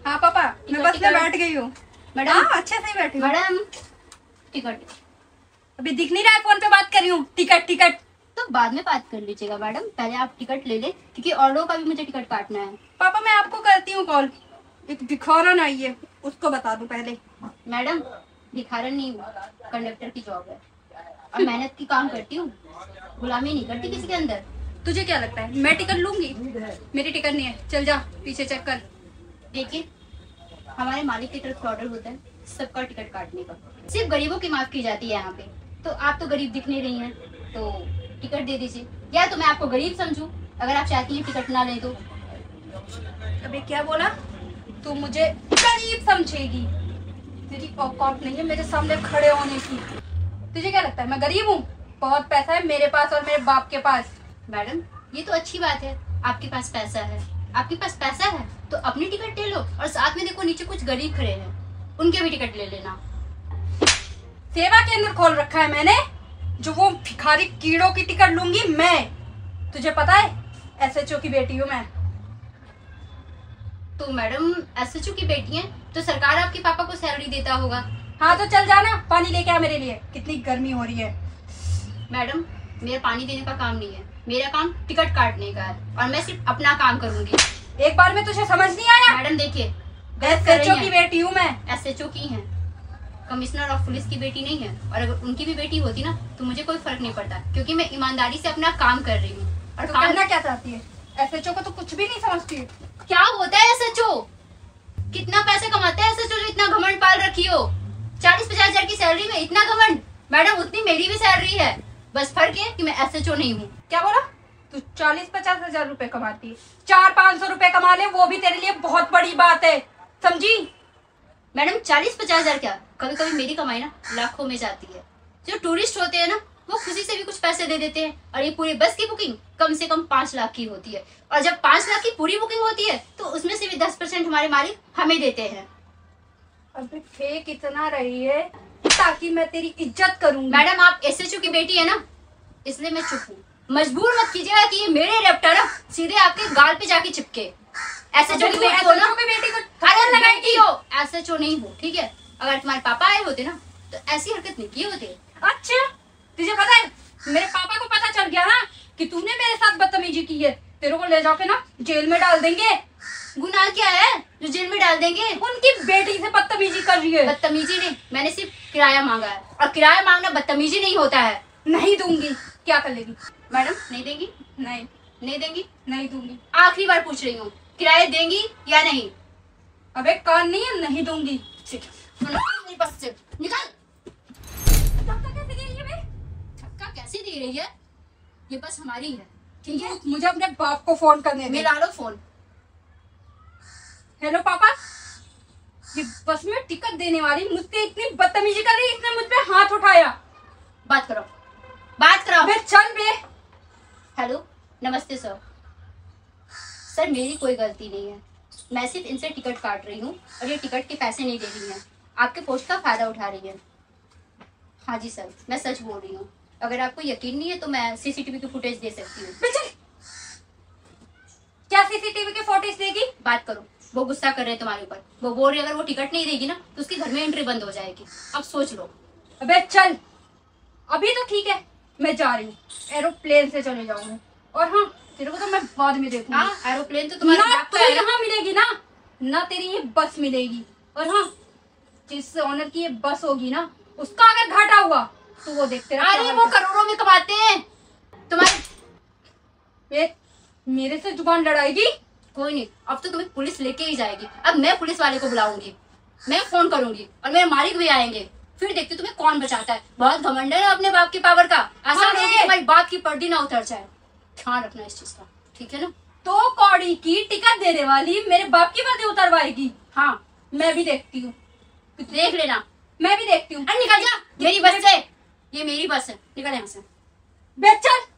हाँ पापा, मैं बस में बैठ गई हूँ मैडम। हाँ अच्छे से ही बैठी हूँ। मैडम टिकट अभी दिख नहीं रहा है, फोन पे बात कर रही हूँ। टिकट टिकट तो बाद में बात कर लीजिएगा मैडम, पहले आप टिकट ले ले क्योंकि और लोगों का भी मुझे टिकट काटना है। पापा मैं आपको करती हूँ कॉल, एक भिखारन आई है उसको बता दूं पहले। मैडम भिखारन नहीं हूँ, कंडक्टर की जॉब है और मेहनत की काम करती हूँ, गुलामी नहीं करती किसी के अंदर। तुझे क्या लगता है मैं टिकट लूंगी? मेरी टिकट नहीं है, चल जा पीछे चेक कर। देखिए हमारे मालिक की तरफ से ऑर्डर होता है सबका टिकट काटने का, सिर्फ गरीबों की माफ की जाती है यहाँ पे। तो आप तो गरीब दिख नहीं रही हैं तो टिकट दे दीजिए, या तो मैं आपको गरीब समझूं अगर आप चाहती हैं टिकट ना लें तो। अबे क्या बोला? तू मुझे गरीब समझेगी? तेरी औकात नहीं है मेरे सामने खड़े होने की। तुझे क्या लगता है मैं गरीब हूँ? बहुत पैसा है मेरे पास और मेरे बाप के पास। मैडम ये तो अच्छी बात है, आपके पास पैसा है, आपके पास पैसा है तो अपनी टिकट ले लो और साथ में देखो नीचे कुछ गरीब खड़े हैं उनके भी टिकट ले लेना। सेवा केंद्र खोल रखा है मैंने, जो वो भिखारी कीड़ों की टिकट लूंगी मैं। तुझे पता है एसएचओ की बेटी हूँ मैं। तो मैडम एसएचओ की बेटी है तो सरकार आपके पापा को सैलरी देता होगा। हाँ तो चल जाना, पानी लेके आ मेरे लिए, कितनी गर्मी हो रही है। मैडम मेरा पानी देने का काम नहीं है, मेरा काम टिकट काटने का है और मैं सिर्फ अपना काम करूंगी। एक बार में तुझे समझ नहीं आया? मैडम देखिए एसएचओ की बेटी हूँ मैं। एसएचओ की है, कमिश्नर ऑफ पुलिस की बेटी नहीं है, और अगर उनकी भी बेटी होती ना तो मुझे कोई फर्क नहीं पड़ता क्योंकि मैं ईमानदारी से अपना काम कर रही हूँ। और तो कहना क्या चाहती है? एसएचओ को तो कुछ भी नहीं समझती। क्या होता है एसएचओ? कितना पैसे कमाता है एसएचओ जो इतना घमंड पाल रखी हो? 40-50 हजार की सैलरी में इतना घमंड? मैडम उतनी मेरी भी सैलरी है, बस फर्क है कि मैं एसएचओ नहीं हूँ। क्या बोला? तू 40-50 हजार रुपए कमाती है, 400-500 रुपए कमा ले वो भी तेरे लिए बहुत बड़ी बात है, समझी? मैडम 40-50 हजार क्या, कभी कभी मेरी कमाई ना लाखों में जाती है। जो टूरिस्ट होते हैं ना वो खुशी से भी कुछ पैसे दे देते हैं, और ये पूरी बस की बुकिंग कम से कम 5 लाख की होती है, और जब 5 लाख की पूरी बुकिंग होती है तो उसमें से भी 10% हमारे मालिक हमें देते हैं। अबे फेक इतना रही है ताकि मैं तेरी इज्जत करूंगी। मैडम आप एसएचओ की बेटी है ना इसलिए मैं चुप हूँ, मजबूर मत कीजिएगा कि ये मेरे रैप्टर ना सीधे आपके गाल पे जाके चिपके। एसएचओ की बेटी हो ना, बेटी को अरे लगाई हो, एसएचओ नहीं हो ठीक है। अगर तुम्हारे पापा आए होते ना तो ऐसी हरकत नहीं की होती। अच्छा तुझे पता है मेरे पापा को पता चल गया ना कि तूने मेरे साथ बदतमीजी की है, तेरे को ले जाके ना जेल में डाल देंगे। गुनाह क्या है जो जेल में डाल देंगे? उनकी बेटी से बदतमीजी कर रही है। बदतमीजी नहीं, मैंने सिर्फ किराया मांगा है, और किराया मांगना बदतमीजी नहीं होता है। नहीं दूंगी। क्या कर लेगी? मैडम नहीं देंगी? नहीं नहीं देंगी? नहीं दूंगी। आखिरी बार पूछ रही हूँ, किराया देंगी या नहीं? अबे कान नहीं है, नहीं दूंगी। मेरे पास से निकाल। धक्का कैसे दे रही है बे? धक्का कैसे दे रही है? ये बस हमारी है ठीक है। मुझे अपने बाप को फोन करने दे। मिला लो फोन। हेलो पापा, ये बस में टिकट देने वाली मुझसे इतनी बदतमीजी कर रही है, इसने मुझ पे हाथ उठाया। बात करो, बात करो। बे चल बे। हेलो नमस्ते सर। सर मेरी कोई गलती नहीं है, मैं सिर्फ इनसे टिकट काट रही हूँ और ये टिकट के पैसे नहीं दे रही हैं, आपके पोस्ट का फायदा उठा रही है। हाँ जी सर मैं सच बोल रही हूँ, अगर आपको यकीन नहीं है तो मैं सीसीटीवी की फुटेज दे सकती हूँ। क्या सीसीटीवी के फुटेज देगी? बात करो, वो गुस्सा कर रहे हैं तुम्हारे ऊपर, वो बोल रही है अगर वो टिकट नहीं देगी ना तो उसके घर में एंट्री बंद हो जाएगी। अब सोच लो। अबे चल, अभी तो ठीक है मैं जा रही हूँ, एरोप्लेन से चले जाऊंगी। और हाँ तेरे को तो मैं बाद में देखूंगी। हाँ एरोप्लेन तो तुम्हारे ना बाप तू का है ना। यहाँ मिलेगी ना, ना तेरी ये बस मिलेगी। और हाँ जिस ऑनर की ये बस होगी ना उसका अगर घाटा हुआ तो वो देखते रह। अरे वो करोड़ों में कमाते हैं तुम्हारे। मेरे से जुबान लड़ाएगी? कोई नहीं, अब तो तुम्हें पुलिस लेके ही जाएगी। अब मैं पुलिस वाले को बुलाऊंगी, मैं फोन करूंगी और मेरे मालिक भी आएंगे, फिर देखते तुम्हें कौन बचाता है। बहुत घमंड है ना अपने बाप की पावर का, आसान है कि तुम्हारी बात की पर्दी ना उतर जाए। ध्यान रखना इस चीज का ठीक है ना। तो कौड़ी की टिकट देने वाली मेरे बाप की पर्दी उतरवाएगी? हाँ मैं भी देखती हूँ, देख लेना। मैं भी देखती हूँ। निकल जा मेरी बस से, ये मेरी बस है, निकल यहाँ से। बे चल।